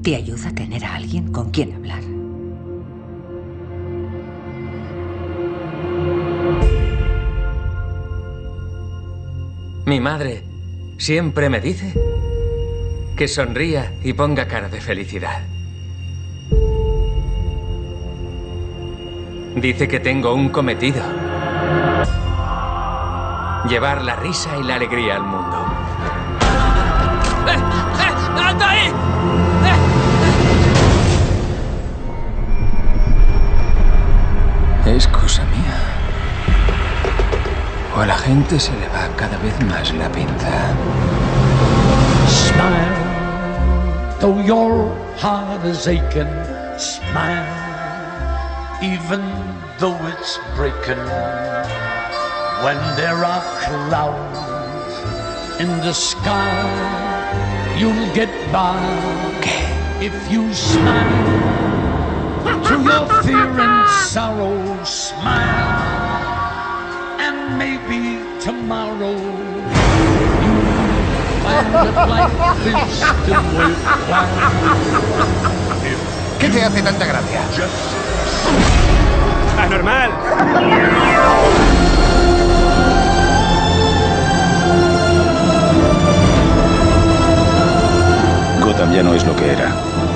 Te ayuda a tener a alguien con quien hablar. Mi madre siempre me dice que sonría y ponga cara de felicidad. Dice que tengo un cometido: llevar la risa y la alegría al mundo. ¡Alto ahí! ¿Es cosa mía? ¿O a la gente se le va cada vez más la pinza? Smile, though your heart is aching. Smile, even though it's breaking. When there are clouds in the sky, you'll get by. If you smile through your fear and sorrow, smile, and maybe tomorrow you'll find that life is still worthwhile. ¿Qué te hace tanta gracia? ¡Anormal! Gotham ya no es lo que era.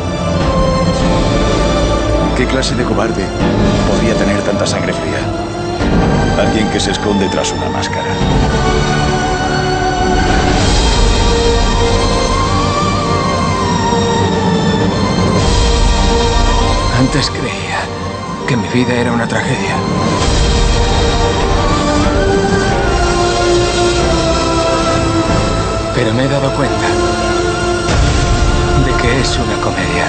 ¿Qué clase de cobarde podría tener tanta sangre fría? Alguien que se esconde tras una máscara. Antes creía que mi vida era una tragedia. Pero me he dado cuenta de que es una comedia.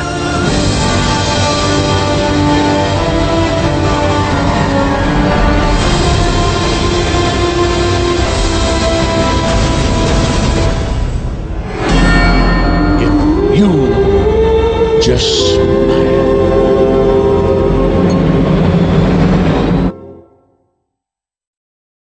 If you just smile.